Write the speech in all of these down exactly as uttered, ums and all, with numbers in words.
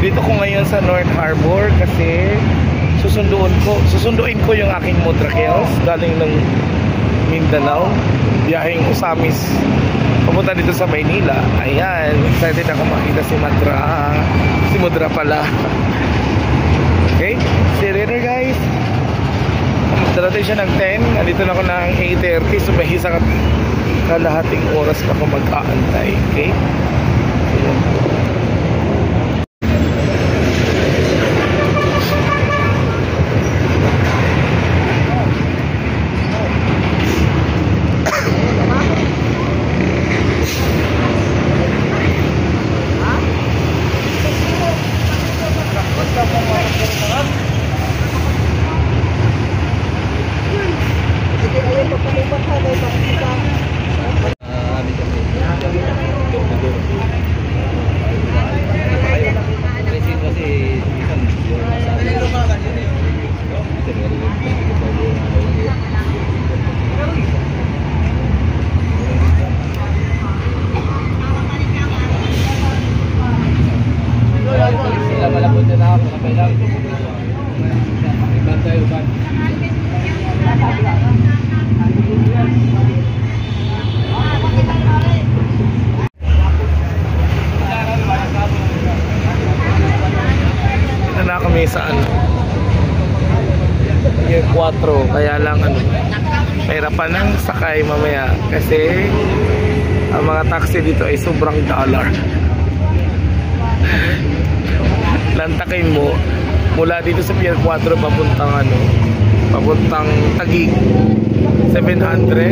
Dito ko ngayon sa North Harbor kasi susunduin ko, susunduin ko yung aking motorcycles galing ng Mindanao, biyaheng Usamis papunta dito sa Maynila. Ayan, excited ako makita si Madra. Si Mudra pala. Okay, see you later guys. Darating siya ng ten, nandito na ako ng eight thirty, so may isang kalahating oras pa ako mag-aantay. Okay, ayan. Na kami sa ano yung four, kaya lang ano mahirapan ng sakay mamaya kasi ang mga taxi dito ay sobrang dollar. Lantakin mo mula dito sa Pier four papuntang ano papuntang Taguig seven hundred.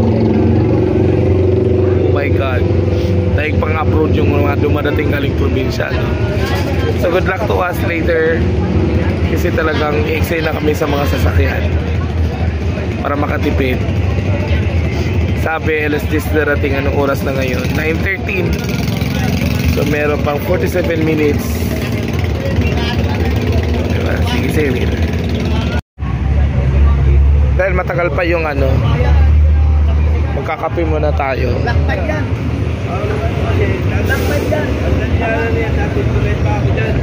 Oh my god, dahil pang approach yung mga dumadating galing probinsya, no? So good luck to us later kasi talagang i-excel na kami sa mga sasakyan para makatipid. Sabi alas diyes darating, anong oras na ngayon? nine thirteen. So meron pang forty-seven minutes. Diba? Sige, see you later. Dahil matagal pa yung ano, magkakape muna tayo. Lakpad yan. Lakpad yan. Hanggang yan, dati tuloy pa ako dyan.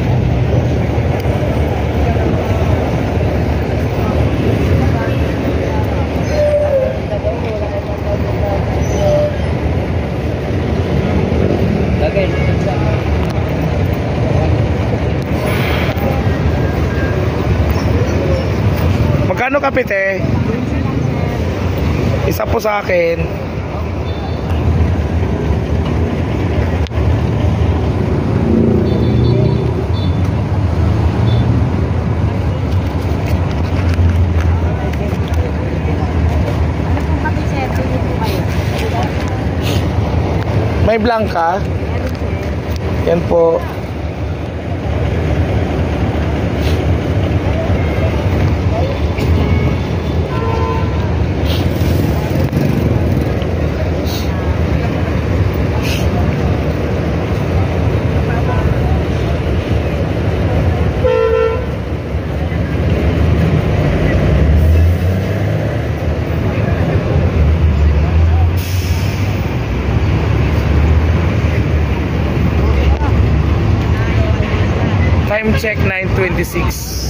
Magkano kape, te? Isa po sa akin. May blanca? Yan po. Time check nine twenty-six.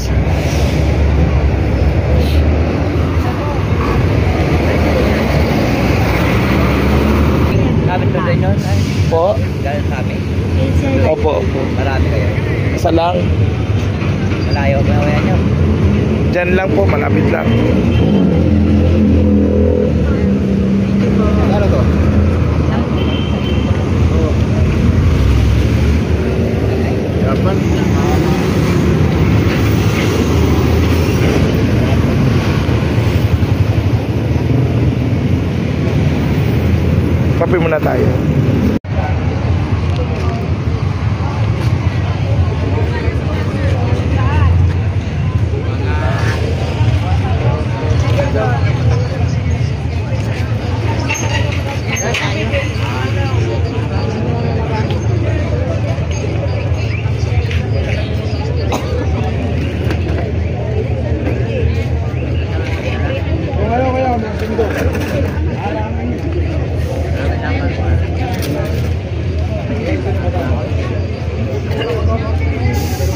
Kapit ba tayo nun? Po? Galing sa amin? Opo, opo. Marami kayo? Isa lang. Malayo ba na nyo? Diyan lang po, malapit lang. Ano to? Kapan? Kape muna tayo.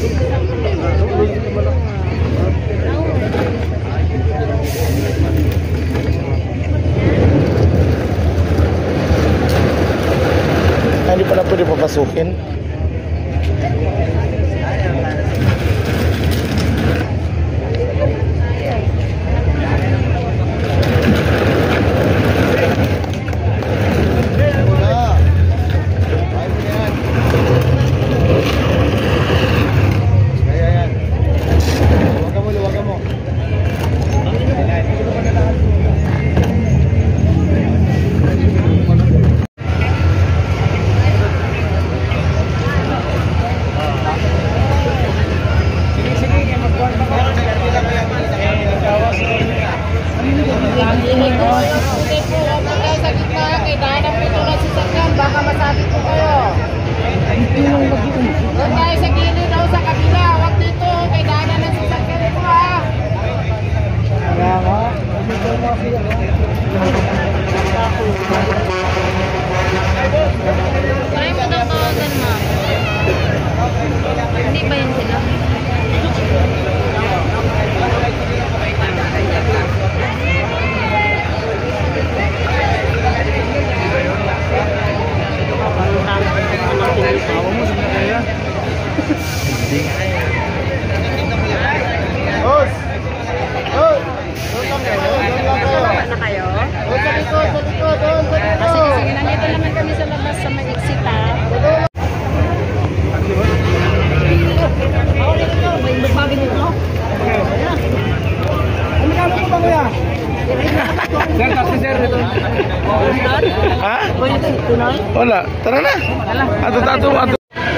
Hindi pala pwede papasukin. Ha? Wala. Tara na. Ato, ato, ato.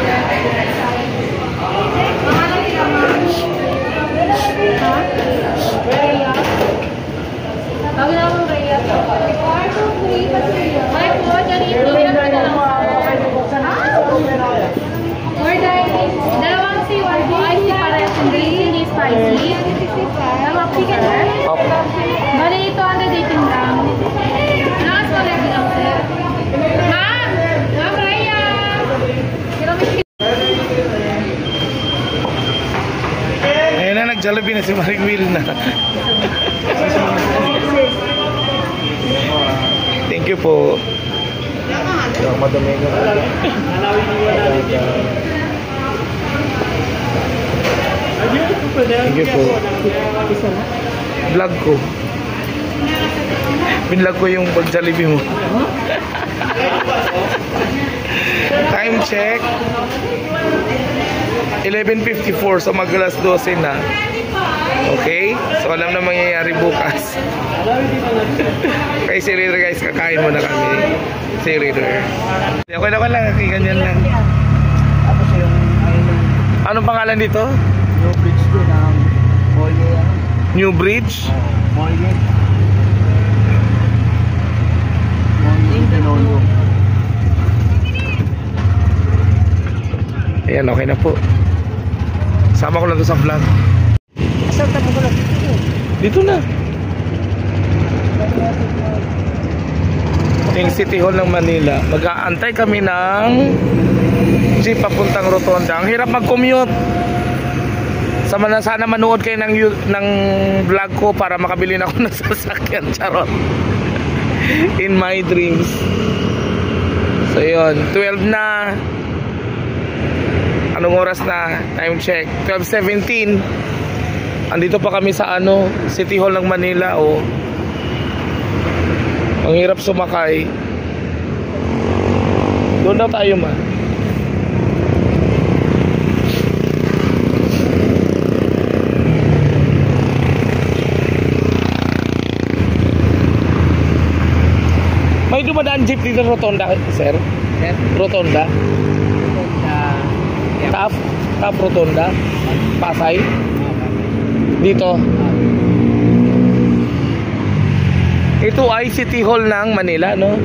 Dalawang C one po ay para yung green spicy. Dalawang chicken rice. Bali ito ang dating lang. Nakas ko lang lang sir. Ha? Ma'am Raya! Ayun na, nag-Jollibee na si Maring Will na. Thank you po. Yung madami nga. Thank you po. Vlog ko. Binlog ko yung pag-Jollibee mo. Time check. eleven fifty-four, so mag-alas twelve na. Okay? So alam na mangyayari bukas. Kay si Raider guys, kakain muna kami. Si Raider. Okay na ko lang, ganyan lang. Tapos yung ayun. Anong pangalan dito? New bridge ko ng Molye. New Bridge? Molye. Molye Pinono. Ayan, okay na po. Sama ko lang to sa vlog. Saan ka mo Dito na. Yung City Hall ng Manila. Mag-aantay kami ng jeep papuntang Rotonda. Ang hirap mag-commute. Sana, sana manood kayo ng, ng vlog ko para makabili na ako ng sasakyan. Charot. In my dreams. So yun, twelve na. Anong oras na? Time check. twelve seventeen. Andito pa kami sa ano, City Hall ng Manila. Oh. Ang hirap sumakay. Doon na tayo ma. May dumadaan jeep dito Rotonda, sir? Sir? Rotonda? Rotonda. Yeah. Tap? Tap Rotonda? Pasay? Dito? Ito ay City Hall ng Manila, no?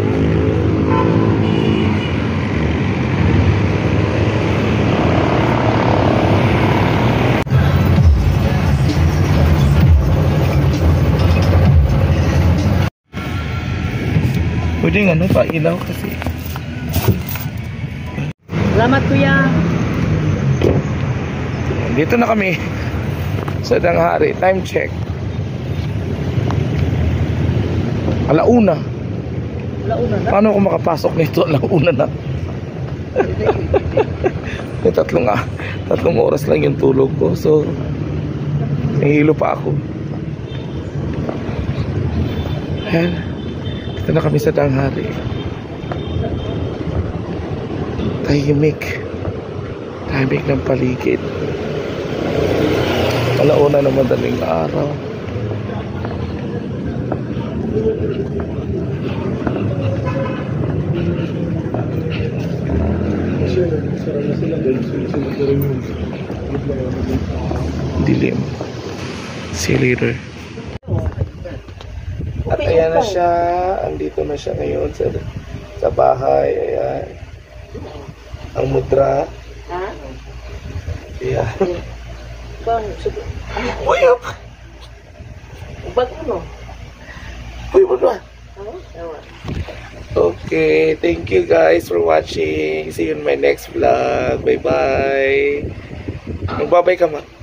Pwede nga, no? Pa-ilaw kasi. Salamat kuya. Dito na kami sa Danghari. Time check. Alauna. Launa na. Paano ako makapasok nito? Alauna na. May tatlong, ah, tatlong oras lang yung tulog ko. So, nahihilo pa ako. Ayan. Dito na kami sa Danghari. Tahimik. Tahimik ng paligid. Alauna na madaling araw. Dilim. See you later. At ayan na siya. Andito na siya ngayon sa, sa bahay. Ayan. Ang mudra. Ha? Ayan. Bang, Uy, up! bag ano? Uy, mudra. Ano? Ewan. Okay, thank you guys for watching. See you in my next vlog. Bye-bye. Magbabay ka, ma.